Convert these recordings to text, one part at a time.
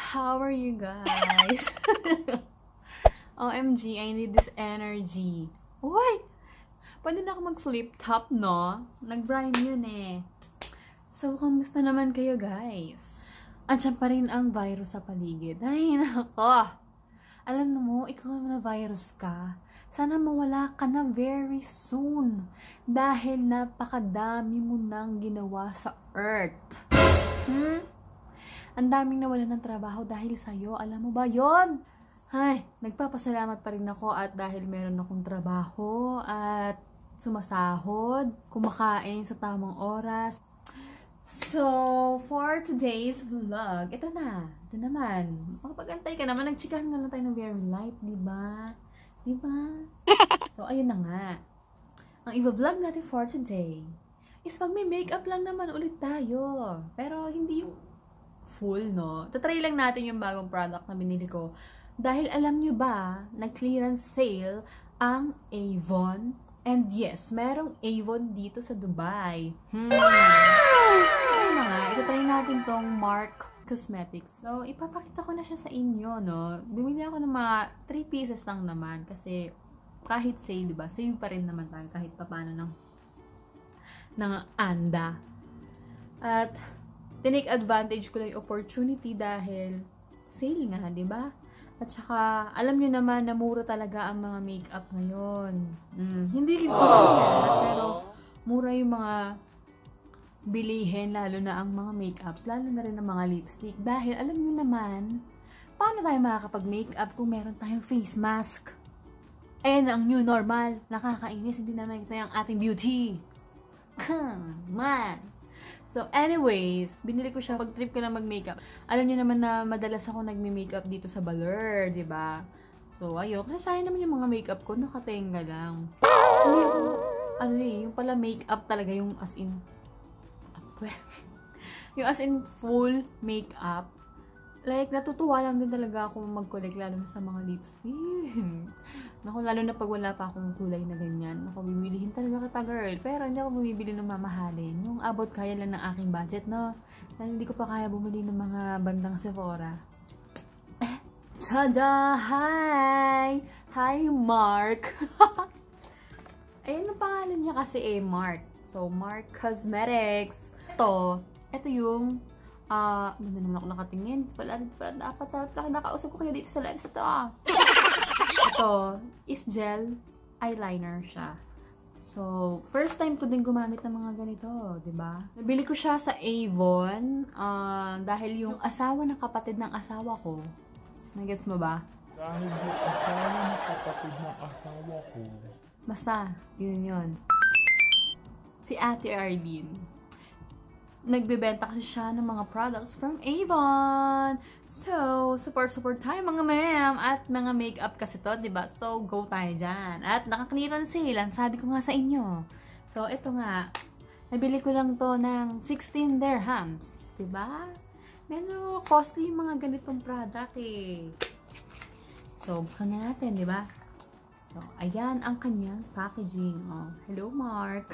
How are you guys? OMG, I need this energy. Uy! Pwede na ako mag-flip top, no? Nag-rhyme yun eh. So, kamusta naman kayo, guys? Andiyan pa rin ang virus sa paligid. Ay, nako! Alam mo, ikaw na virus ka. Sana mawala ka na very soon. Dahil napakadami mo nang ginawa sa Earth. Ang daming nawalan ng trabaho dahil sa'yo. Alam mo ba yon? Ay, nagpapasalamat pa rin ako at dahil meron akong trabaho at sumasahod, kumakain sa tamang oras. So, for today's vlog, ito na. Ito naman. Makapag-antay ka naman. Nagchikahan nga lang tayo ng very light, diba? Diba? So, ayun na nga. Ang i-vlog natin for today is pag may makeup lang naman ulit tayo. Pero hindi yung full, no? Tatry lang natin yung bagong product na binili ko. Dahil alam nyo ba, nag-clearance sale ang Avon. And yes, merong Avon dito sa Dubai. Ayun na nga, itatry natin tong Mark Cosmetics. So, ipapakita ko na siya sa inyo, no? Bumili ako ng mga 3 pieces lang naman. Kasi, kahit sale, diba? Sale pa rin naman tayo kahit paano ng anda. At, tinake advantage ko lang yung opportunity dahil sale nga, diba? At saka, alam nyo naman na mura talaga ang mga makeup ngayon. Hindi rin ko pero mura yung mga bilihin, lalo na ang mga makeups, lalo na rin ang mga lipstick. Dahil alam nyo naman, paano tayo makakapag-makeup kung meron tayong face mask? Ayan ang new normal. Nakakainis, hindi na nakita yung ating beauty. Come on! So, anyways, binili ko siya pag trip ko na mag-makeup. Alam niyo naman na madalas ako nagme-makeup dito sa Baler, di ba? So, ayun. Kasi sayang naman yung mga makeup ko, nakatenga lang. Hindi ako, yung pala makeup talaga, yung as in, yung as in full makeup. Like, natutuwa lang din talaga ako mag-collect, lalo na sa mga lipstick. Naku, lalo na pag wala pa akong kulay na ganyan. Naku, bibilihin talaga kita, girl. Pero hindi ako bumibili ng mamahalin. Yung abot kaya lang ng aking budget, no? Dahil hindi ko pa kaya bumili ng mga bandang Sephora. Tada! Hi! Hi, Mark! Ayun ang pangalan niya kasi Mark. So, Mark Cosmetics. Ito yung hindi naman ako nakatingin. Dapat nakausap ko kayo dito sa lens ito. Ito is gel eyeliner siya. So, first time ko din gumamit ng mga ganito, diba? Nabili ko siya sa Avon dahil yung asawa ng kapatid ng asawa ko. Nagets mo ba? Dahil yung asawa ng kapatid ng asawa ko. Basta, yun. Si Ate Arlene. Nagbebenta kasi siya ng mga products from Avon. So, support tayo mga ma'am. At mga makeup kasi to, diba? So, go tayo dyan. At naka-clearance sale, sabi ko nga sa inyo. So, ito nga. Nabili ko lang to ng 16 dirhams. Diba? Medyo costly yung mga ganitong product eh. So, buksan na natin, diba? So, ayan ang kanyang packaging. Oh, hello, Mark.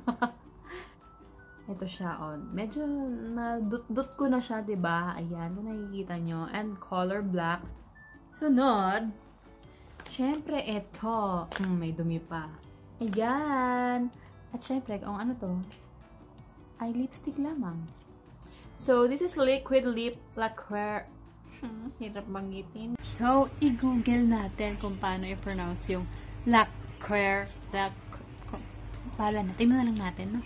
Ito siya, medyo na-dut-dut ko na siya, diba? Ayan, kung nakikita nyo. And color black. Sunod, syempre, ito. May dumi pa. Ayan. At syempre, kung ano to, ay lipstick lamang. So, this is Liquid Lip Lacquer. Hirap banggitin. So, i-google natin kung paano i-pronounce yung Lacquer. Pala na. Tingnan na lang natin, no?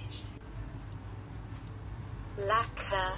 Lacquer.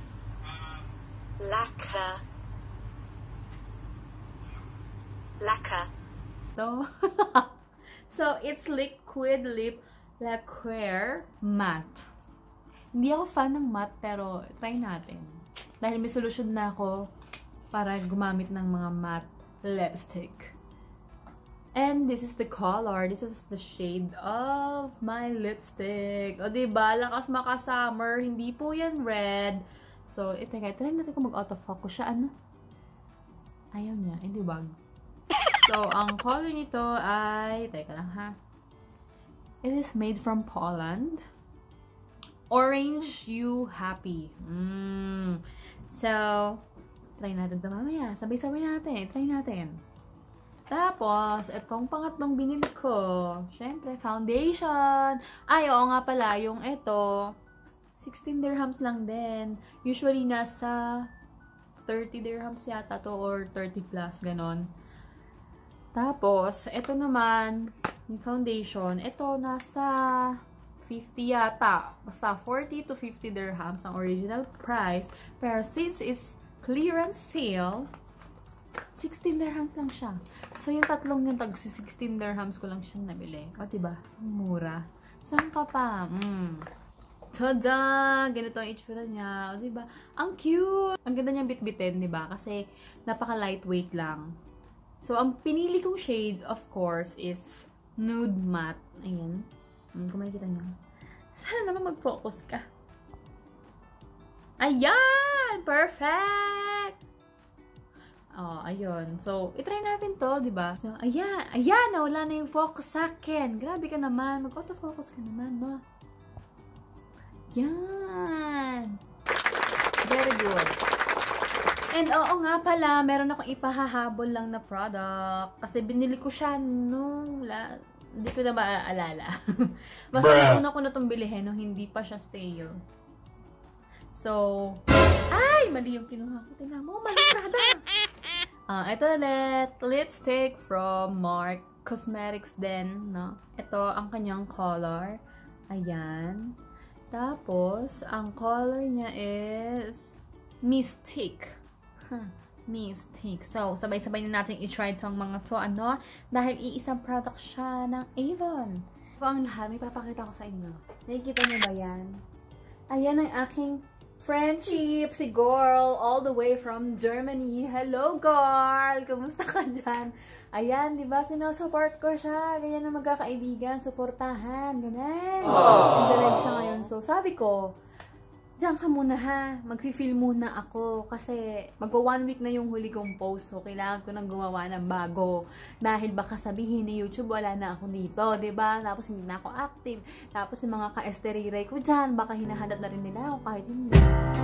So, it's Liquid Lip Lacquer Matte. Hindi ako fan ng matte, pero try natin. Dahil may solusyon na ako para gumamit ng mga matte lipstick. And this is the color. This is the shade of my lipstick. O, diba? Lakas maka-summer. Hindi po yan red. So, try natin kung mag-autofocus siya. Ano? Ayaw niya. Hindi wag. So, ang color nito ay... Teka lang ha. It is made from Poland. Orange You Happy. So, Try natin ito mamaya. Sabay-sabay natin. Try natin. Tapos, itong pangatlong binili ko. Syempre, foundation. Ay, oo nga pala. Yung ito, 16 dirhams lang din. Usually, nasa 30 dirhams yata to or 30 plus, ganon. Tapos, ito naman, yung foundation. Ito, nasa 50 yata. Basta 40 to 50 dirhams ang original price. Pero since it's clearance sale, 16 dirhams lang siya. So, yung tatlong yung tag 16 dirhams ko lang siyang nabili. O, diba? Mura. Saan ka pa? Tada! Ganito ang itsura niya. O, diba? Ang cute! Ang ganda niyang bitbitin, diba? Kasi, napaka-lightweight lang. So, ang pinili kong shade, of course, is nude matte. Ayan. Kung makikita niyo. Sana naman mag-focus ka. Ayan! Perfect! Oh, ayun. So, itry natin to, di ba? So, ayan. Ayan! Wala na yung focus sa akin. Grabe ka naman. Mag-auto-focus ka naman, no? Yan! Very good. And oo nga pala, meron akong ipahahabol lang na product. Kasi binili ko siya nung hindi ko na maaalala. Basta nauna ko na itong bilihin nung hindi pa siya sale. So, ay! Mali yung kinuha ko. Tingnan mo, mali kada. Ito ulit. Lipstick from Marc Cosmetics din, no? Ito ang kanyang color. Ayan. Tapos, ang color niya is Mystic. Mystic. So, sabay-sabay na natin i-try itong mga to, ano? Dahil iisang product siya ng Avon. So, ang lahat, may papakita ko sa inyo. Nakikita niyo ba yan? Ayan ang aking friendship, si Girl, all the way from Germany. Hello, Girl! Kamusta ka dyan? Ayan, di ba? Sinusupport ko siya. Ganyan na magkakaibigan. Suportahan. Ganyan. Ang galing siya ngayon. So, sabi ko, diyan ka muna ha. Mag-feel muna ako. Kasi magwa 1 week na yung huli kong post. So, kailangan ko nang gumawa ng bago. Dahil baka sabihin ni YouTube, wala na ako dito. Diba? Tapos hindi na ako active. Tapos yung mga ka-esteriray ko dyan, baka hinahanap na rin nila ako kahit hindi.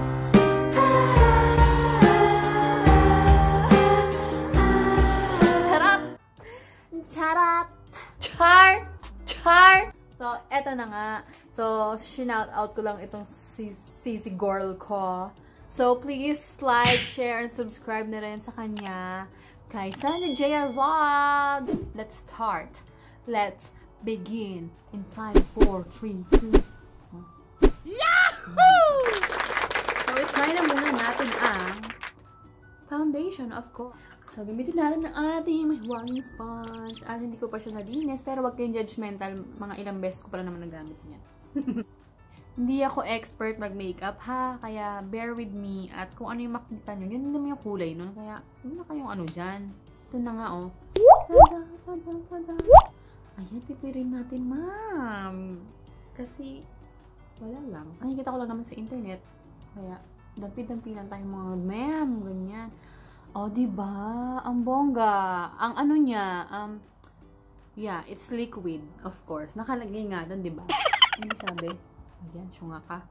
Charot! Charot! Char! Char! So, eto na nga. So, shinout out ko lang itong si Girl ko. So, please like, share, and subscribe na rin sa kanya. Kay Sunny J.R. Vlog! Let's start. Let's begin. In 5, 4, 3, 2, 1. Yahoo! So, i-try na muna natin ang foundation, of course. So, gamitin natin ang ating mahiwagang sponge. At hindi ko pa siya nalinis, pero wag kayong judgmental. Mga ilang beses ko pala naman nagamit niya. Hindi ako expert mag-makeup ha, kaya bear with me. At kung ano yung makikita nyo, yun naman yung kulay nun. Kaya, yun na kayong ano dyan. Ito na nga oh. Tada, tada, tada. Ayan, pipirin natin, ma'am. Kasi, wala lang. Nakikita ko lang naman sa internet. Kaya, dampi-dampi lang tayo mga ma'am, ganyan. Oh, diba? Ang bongga. Ang ano niya, yeah, it's liquid, of course. Nakalagay nga doon, diba? Ano sabi? Ayan, syunga ka.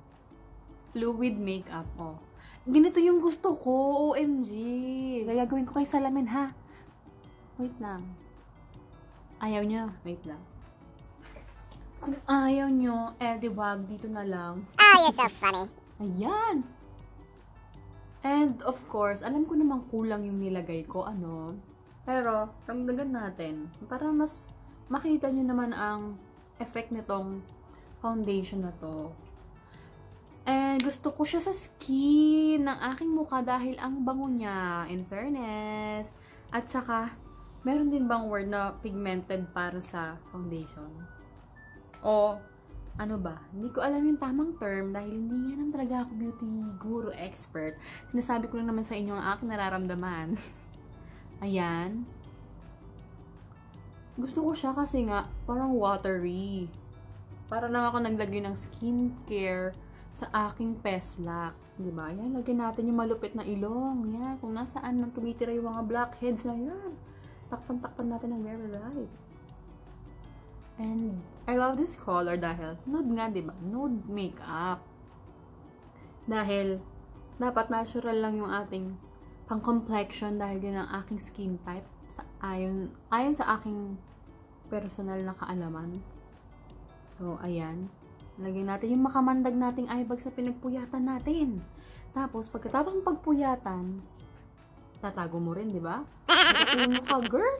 Fluid makeup, oh. Ganito yung gusto ko, OMG. Kaya gawin ko kay salamin, ha? Wait lang. Ayaw niya. Wait lang. Kung ayaw nyo, diba, dito na lang. Oh, you're so funny. Ayan. And, of course, alam ko namang kulang yung nilagay ko, ano. Pero, dagdagan natin. Para mas makita nyo naman ang effect nitong foundation na to. And, gusto ko siya sa skin ng aking mukha dahil ang bango niya, in fairness. At saka, meron din bang word na pigmented para sa foundation? O, ano ba? Hindi ko alam yung tamang term dahil hindi nga naman talaga ako beauty guru expert. Sinasabi ko lang naman sa inyo ang aking nararamdaman. Ayan. Gusto ko siya kasi nga parang watery. Para lang ako naglagay ng skincare sa aking peslak. Diba? Ayan, lagyan natin yung malupit na ilong. Yan, kung nasaan nang tumitira yung mga blackheads na yan. Takpan-takpan natin ng very light. And I love this color dahil nude nga, diba? Nude makeup. Dahil dapat natural lang yung ating pang complexion dahil yun ang aking skin type. Ayon sa aking personal na kaalaman. So, ayan. Lagyan natin yung makamandag nating eye bag sa pinagpuyatan natin. Tapos, pagkatapos ng pagpuyatan, tatago mo rin, di ba? Tatago mo ka, girl!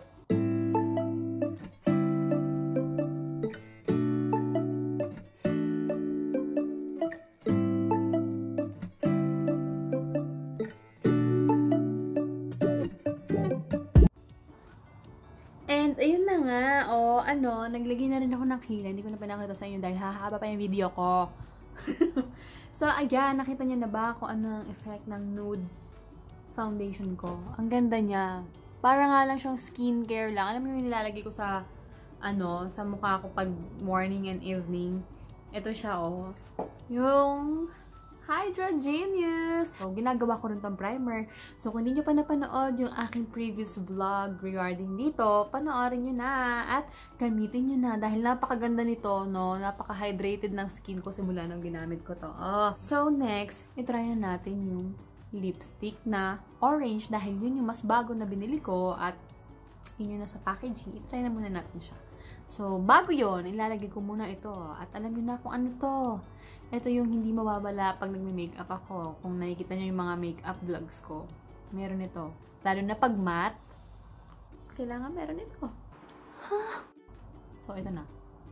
And, ayun na nga, naglagay na rin ako ng kilay. Hindi ko na pinakita sa inyo dahil hahaba pa yung video ko. So, ayan, nakita niyo na ba kung ano ang effect ng nude foundation ko? Ang ganda niya. Para nga lang siyang skincare lang. Alam mo yung nilalagay ko sa, sa mukha ko pag morning and evening. Ito siya, yung Hydra Genius! So, ginagawa ko rin tong primer. So, kung hindi nyo pa napanood yung aking previous vlog regarding dito, panoorin nyo na at gamitin nyo na dahil napakaganda nito, no? Napaka-hydrated ng skin ko simula nung ginamit ko to. So, next, itry na natin yung lipstick na orange dahil yun yung mas bago na binili ko at yun yung nasa packaging. Itry na muna natin siya. So, bago yun, ilalagay ko muna ito. At alam nyo na kung ano to. Ito yung hindi mawawala pag nagme-makeup ako. Kung nakikita nyo yung mga makeup vlogs ko, meron ito. Lalo na pag matte, kailangan meron ito. So, ito na.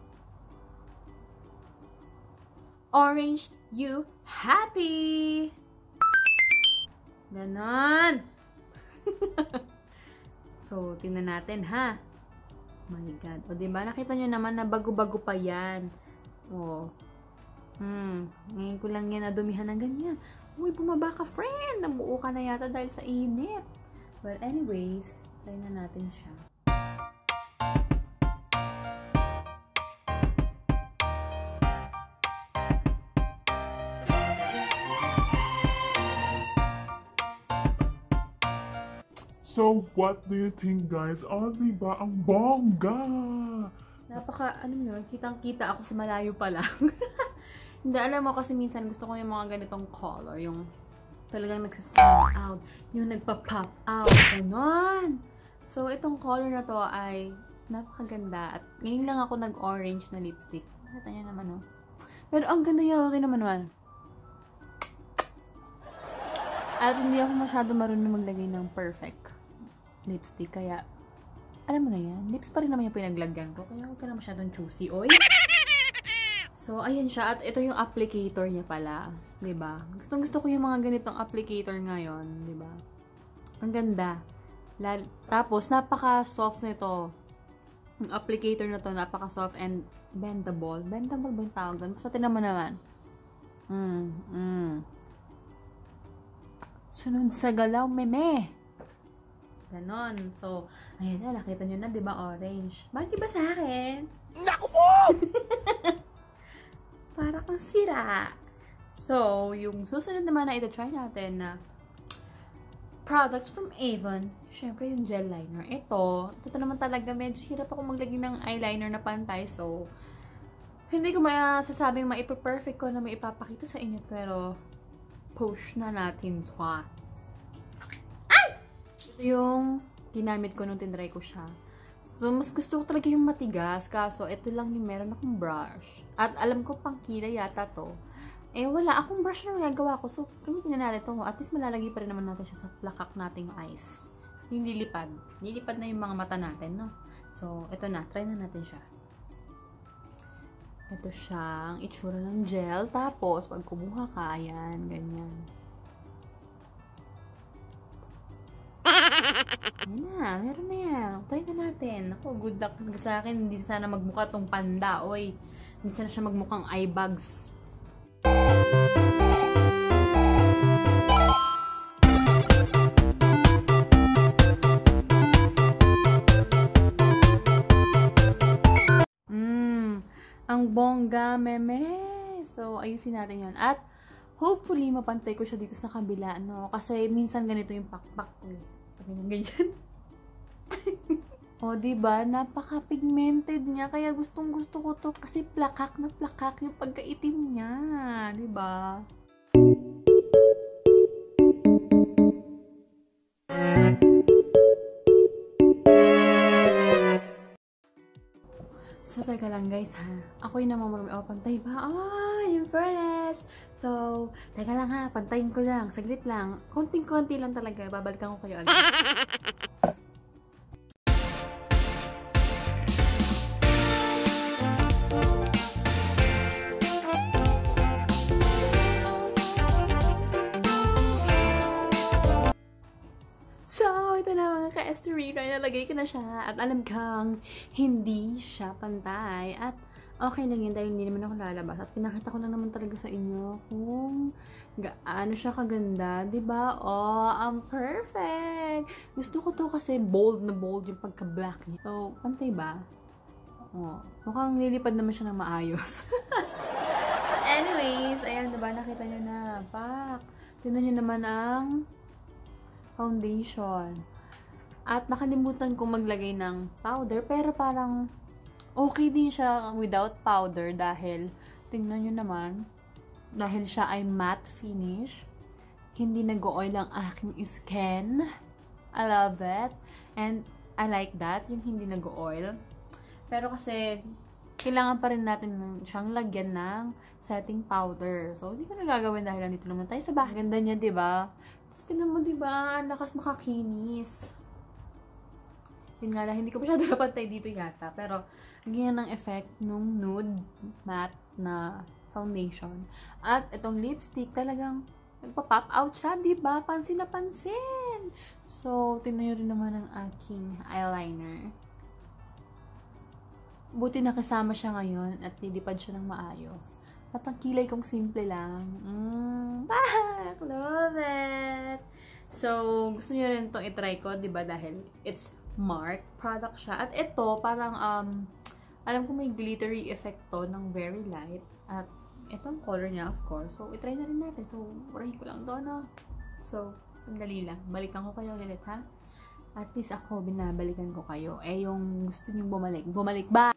Orange, you happy! Ganon! So, tingnan natin, ha? Oh my God. O, diba? Nakita nyo naman na bago-bago pa yan. Ngayon ko lang yan nadumihan ng ganyan. Uy, bumaba ka, friend! Nabuo ka na yata dahil sa init. But anyways, try na natin siya. So, what do you think, guys? Diba? Ang bongga! Kitang-kita ako sa malayo pa lang. Hindi, alam mo kasi minsan gusto ko yung mga ganitong color. Yung talagang nagsastand out. Yung nagpa-pop out. Ganon! So, itong color na to ay napakaganda. At ngayon lang ako nag-orange na lipstick. Nakita niyo naman, Pero ang ganda niya. Okay naman. At hindi ako masyado marunong maglagay ng perfect lipstick. Kaya, alam mo na yan. Lips pa rin naman yung pinaglagyan ko. Kaya huwag ka na masyadong choosy, oy. So, ayan siya. At ito yung applicator niya pala. Diba? Gustong-gusto ko yung mga ganitong applicator ngayon. Diba? Ang ganda. Tapos, napaka-soft nito. Yung applicator na to, napaka-soft and bendable. Bendable ba yung tawag doon? Basta tinan mo naman. Sunod sa galaw, meme. Ganon. So, ayan na. Nakita nyo na, diba? Orange. Bakit ba sa akin? Naku po! Para kang sira. So, yung susunod naman na ito-try natin na products from Avon. Syempre, yung gel liner. Ito naman talaga, medyo hirap ako maglagay ng eyeliner na pantay. So, hindi ko masasabing maipa-perfect ko na may ipapakita sa inyo. Pero, push na natin ito. Ay! Ito yung ginamit ko nung tinry ko siya. So, mas gusto ko talaga yung matigas. Kaso, ito lang yung meron akong brush. At alam ko pang kilay yata to. Wala akong brush na magagawa ko. So, gamitin na natin ito. At least malalagay pa rin naman natin siya sa plakak nating eyes. Yung lilipad. Lilipad na yung mga mata natin, no? So, ito na. Try na natin siya. Ito siyang itsura ng gel. Tapos, pag kumuha ka, ayan, ganyan. Ayan na, meron na yan. Try na natin. Ako, good luck sa akin. Hindi sana magmukha tong panda. Oy, hindi sana siya magmukhang eye bags. Ang bongga, meme. So, ayusin natin yan. At, hopefully, mapantay ko siya dito sa kabila, no? Kasi, minsan ganito yung pakpak ko. Ganyan. O, diba? Napaka-pigmented niya. Kaya gustong-gusto ko to. Kasi plakak na plakak yung pagkaitim niya. Diba? So, teka lang guys ha. Ako yung namamurmi. Oh, pantay ba? Oh, yung fairness. So, teka lang ha. Pantayin ko lang. Saglit lang. Konting-konti lang talaga. Babalikan ko kayo agad. So, ito na mga ka-Esterina, nalagay ko na siya at alam kang hindi siya pantay at okay lang yun dahil hindi naman ako lalabas at pinakita ko lang naman talaga sa inyo kung gaano siya kaganda, diba? Oh, I'm perfect! Gusto ko to kasi bold na bold yung pagka-black niya. So, pantay ba? Oh, mukhang nilipad naman siya ng maayos. So, anyways, ayan, diba? Nakita nyo na. Pak! Tignan nyo naman ang foundation. At nakalimutan kong maglagay ng powder, pero parang okay din siya without powder dahil, tingnan nyo naman, dahil siya ay matte finish, hindi nag-oil ang aking skin. I love it. And I like that, yung hindi nag-oil. Pero kasi, kailangan pa rin natin siyang lagyan ng setting powder. So, hindi ko na gagawin dahil nandito naman tayo sa bahay. Ganda niya, diba? Tingnan mo, diba? Ang lakas makakinis. Yun nga lang, hindi ko masyado napantay dito yata. Pero, ganyan ang effect nung nude matte na foundation. At itong lipstick, talagang nagpa-pop out siya, diba? Pansin na pansin! So, tingnan nyo rin naman ang aking eyeliner. Buti nakasama siya ngayon at nilipad siya ng maayos. At ang kilay kong simple lang. Pak! Love it! So, gusto niyo rin itong itry ko, diba? Dahil it's MARC product siya. At ito, parang, alam ko may glittery effect to ng very light. At itong color niya, of course. So, itry na rin natin. So, urahin ko lang to, no? So, sandali lang. Balikan ko kayo ulit, ha? At least ako, binabalikan ko kayo. Eh, yung gusto niyong bumalik. Bumalik ba?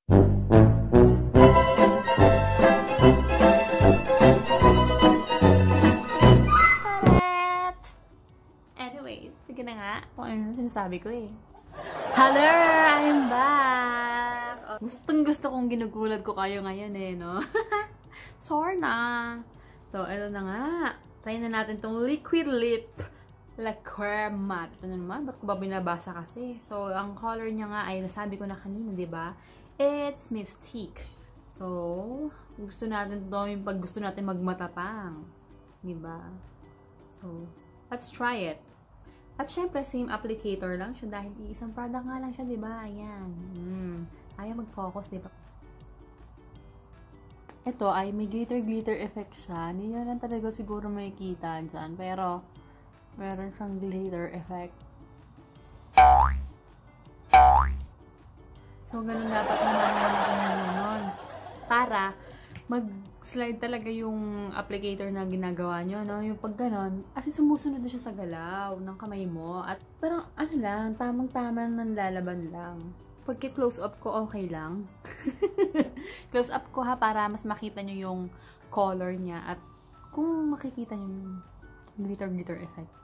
Sige na nga, kung ano sinasabi ko eh. Hello! I'm back! Oh, gustong-gusto kong ginugulat ko kayo ngayon eh, no? Sorna! So, ito na nga. Try na natin tong liquid lip lacquer matte. Ito na naman, ba't ko ba binabasa kasi? So, ang color niya nga ay nasabi ko na kanina, diba? It's Mystique. So, gusto natin to yung pag gusto natin magmatapang. Diba? So, let's try it. At syempre, same applicator lang siya dahil isang product nga lang siya, diba? Ayan. Ayaw mag-focus, diba? Ito ay may glitter-glitter effect siya. Hindi nyo lang talaga siguro makikita dyan. Pero, meron siyang glitter effect. So, ganun dapat naman para mag-slide talaga yung applicator na ginagawa nyo, no? Yung pag ganon, kasi sumusunod na siya sa galaw ng kamay mo. At parang, ano lang, tamang-tama nang lalaban lang. Pagki-close up ko, okay lang. Close up ko ha, para mas makita nyo yung color niya. At kung makikita nyo yung glitter-glitter effect.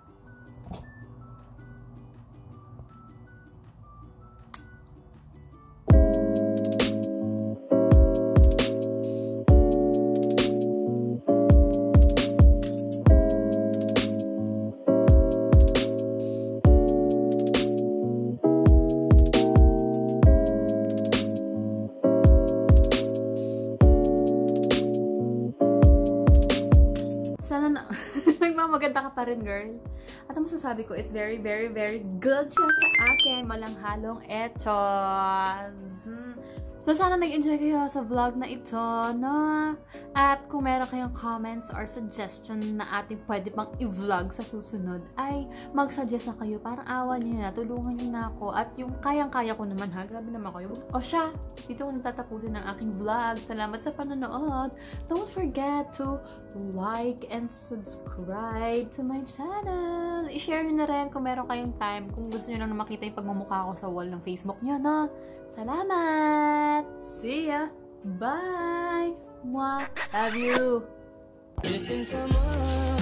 Maganda ka pa rin, girl. At ang masasabi ko is very, very, very good siya sa akin. Walang halong echos. So, sana nag-enjoy kayo sa vlog na ito, no? At kung meron kayong comments or suggestion na ating pwede pang i-vlog sa susunod, ay mag-suggest na kayo. Parang awa nyo na, tulungan nyo na ako. At yung kayang-kaya ko naman, ha? Grabe naman kayo. O siya, dito ko natatapusin ang aking vlog. Salamat sa panonood. Don't forget to like and subscribe to my channel. I-share nyo na rin kung meron kayong time. Kung gusto nyo lang na makita yung pagmumukha ko sa wall ng Facebook nyo, no? Salamat! See ya! Bye! Mwah! Love you!